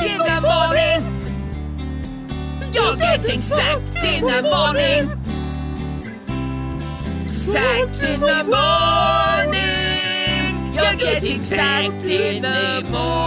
in the morning. You're getting sacked in the morning. Sacked in the morning. You're getting sacked in the morning.